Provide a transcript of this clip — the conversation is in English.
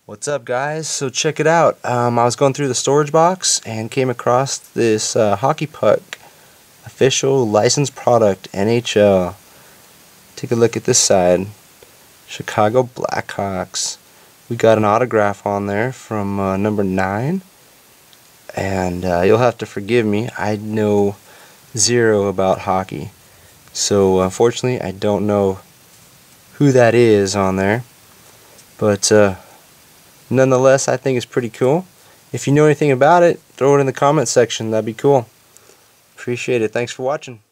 What's up, guys? So check it out. I was going through the storage box and came across this hockey puck official licensed product, NHL. Take a look at this side. Chicago Blackhawks. We got an autograph on there from number 9. And you'll have to forgive me. I know zero about hockey. So unfortunately I don't know who that is on there. But nonetheless, I think it's pretty cool. If you know anything about it, throw it in the comment section. That'd be cool. Appreciate it. Thanks for watching.